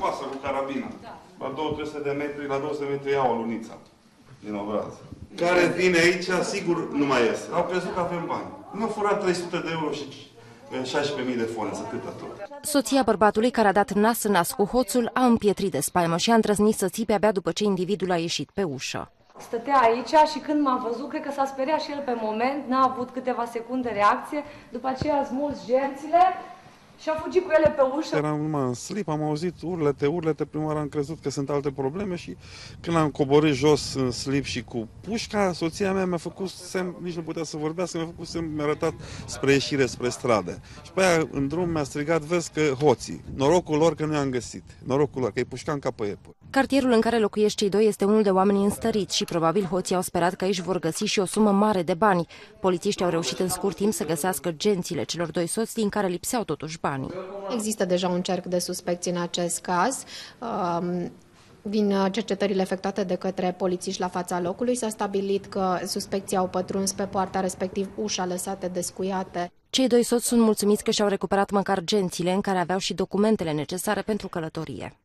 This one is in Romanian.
pasă cu carabina. La 200 de metri, la 200 de metri iau o luniță din obraz. Care vine aici, sigur, nu mai iese. Au crezut că avem bani. Nu au furat 300 de euro și 16.000 de fone, atâta tot. Soția bărbatului, care a dat nas în nas cu hoțul, a împietrit de spaimă și a îndrăznit să țipe abia după ce individul a ieșit pe ușă. Stătea aici și când m-a văzut, cred că s-a speriat și el pe moment, n-a avut câteva secunde reacție, după aceea a smuls gerțile și a fugit cu ele pe ușă. Eram numai în slip, am auzit urlete, prima oară am crezut că sunt alte probleme și când am coborât jos în slip și cu pușca, soția mea mi-a făcut semn, nici nu putea să vorbească, mi-a făcut semn, mi-a arătat spre ieșire, spre stradă. Și pe aia în drum mi-a strigat, vezi că hoții, norocul lor că nu i-am găsit, norocul lor că îi pușcam ca pe iepuri. Cartierul în care locuiesc cei doi este unul de oameni înstăriți și probabil hoții au sperat că aici vor găsi și o sumă mare de bani. Polițiștii au reușit în scurt timp să găsească gențile celor doi soți, din care lipseau totuși banii. Există deja un cerc de suspecți în acest caz. Din cercetările efectuate de către polițiști la fața locului s-a stabilit că suspecții au pătruns pe poarta, respectiv ușa lăsate descuiate. Cei doi soți sunt mulțumiți că și-au recuperat măcar gențile în care aveau și documentele necesare pentru călătorie.